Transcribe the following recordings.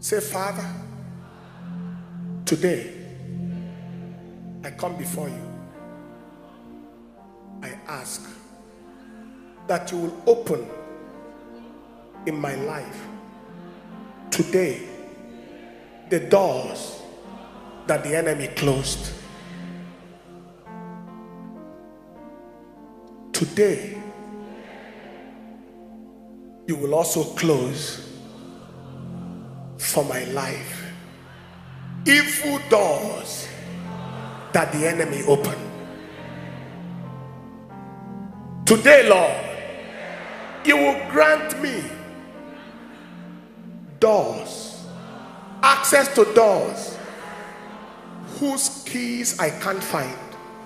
Say, Father, today I come before you. I ask that you will open in my life today the doors that the enemy closed. Today you will also close for my life evil doors that the enemy opened. Today, Lord, you will grant me doors, access to doors whose keys I can't find.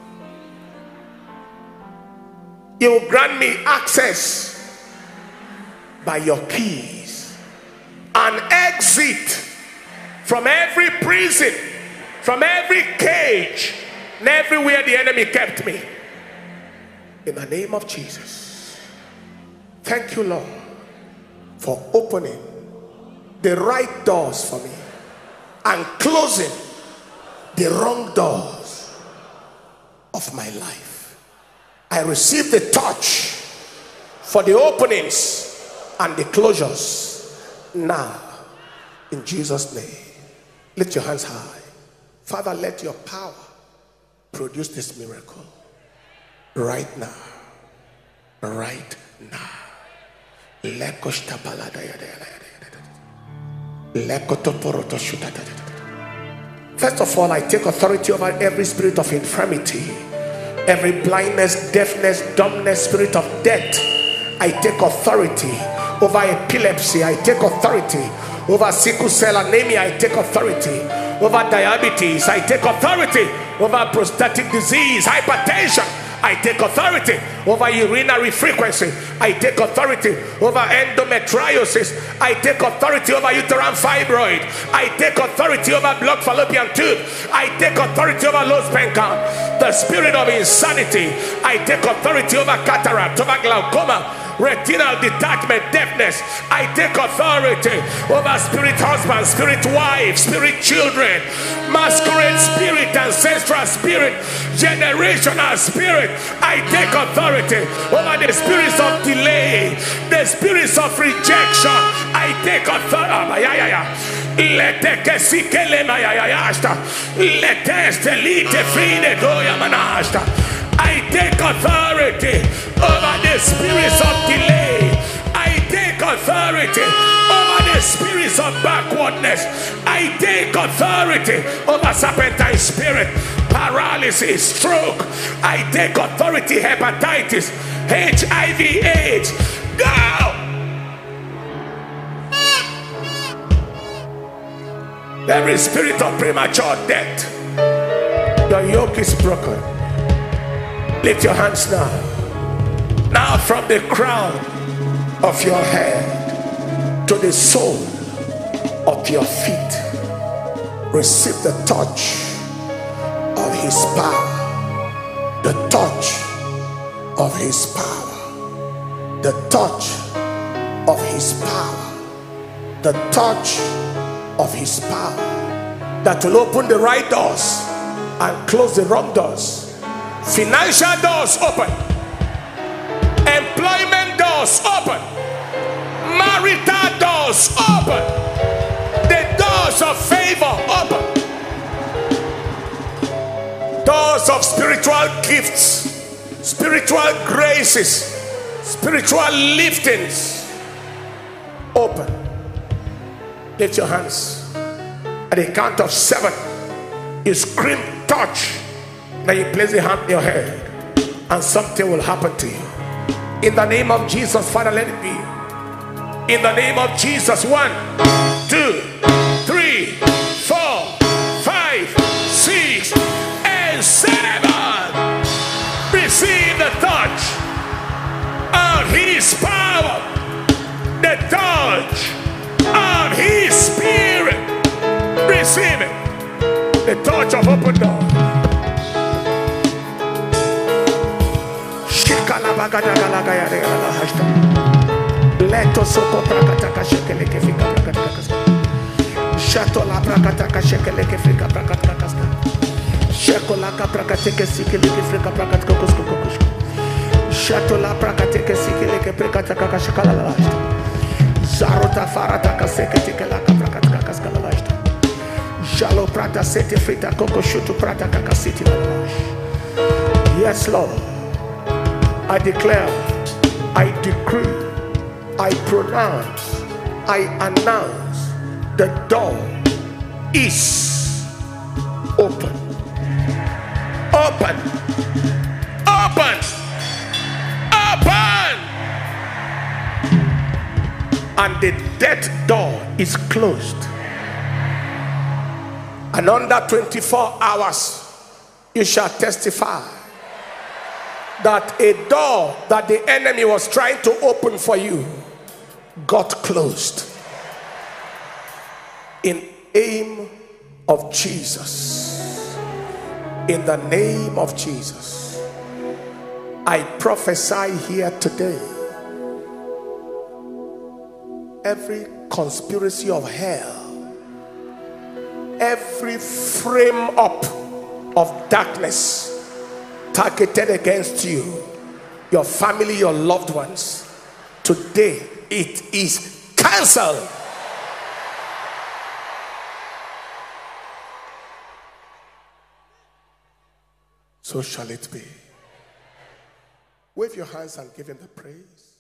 You will grant me access by your keys, an exit from every prison, from every cage, and everywhere the enemy kept me. In the name of Jesus. Thank you, Lord, for opening the right doors for me and closing the wrong doors of my life. I receive the touch for the openings and the closures now, in Jesus' name. Lift your hands high. Father, let your power produce this miracle right now. Right now. First of all, I take authority over every spirit of infirmity, every blindness, deafness, dumbness, spirit of death. I take authority over epilepsy. I take authority over sickle cell anemia. I take authority over diabetes. I take authority over prostatic disease, hypertension. I take authority over urinary frequency. I take authority over endometriosis. I take authority over uterine fibroid. I take authority over blocked fallopian tube. I take authority over low sperm count, the spirit of insanity. I take authority over cataract, over glaucoma, retinal detachment, deafness. I take authority over spirit husband, spirit wife, spirit children, masquerade spirit, ancestral spirit, generational spirit. I take authority over the spirits of delay, the spirits of rejection. I take authority. I take authority over the spirits of delay. I take authority over the spirits of backwardness. I take authority over serpentine spirit, paralysis, stroke. I take authority, hepatitis, HIV, AIDS. Go! Every spirit of premature death, the yoke is broken. Lift your hands now. Now from the crown of your head to the sole of your feet, receive the touch of his power. The touch of his power. The touch of his power. The touch of his power that will open the right doors and close the wrong doors. Financial doors open, employment doors open, marital doors open, the doors of favor open, doors of spiritual gifts, spiritual graces, spiritual liftings open. Lift your hands. At the count of 7, you scream touch. Now you place the hand on your head and something will happen to you. In the name of Jesus, Father, let it be. In the name of Jesus. 1, 2, 3, 4, 5, 6, and 7. Receive the touch of his power, the touch of his spirit. Receive it. The touch of open door. Shatola prakataka shekeleke frika prakatka kaska. Shekolaka prakateke sikeleke frika prakatka koskokokosko. Shatola prakateke sikeleke prakataka kashakala. Zarota farata kaseketeke laka prakatka kaskala. Jalo prata sete frita koko shutu prata kakasiti lalash. Yes, Lord. I declare, I decree, I pronounce, I announce, the door is open. Open. Open. Open. And the death door is closed. And under 24 hours, you shall testify that a door that the enemy was trying to open for you got closed. In name of Jesus, in the name of Jesus, I prophesy here today, every conspiracy of hell, every frame up of darkness targeted against you, your family, your loved ones, today it is cancelled. So shall it be. Wave your hands and give him the praise.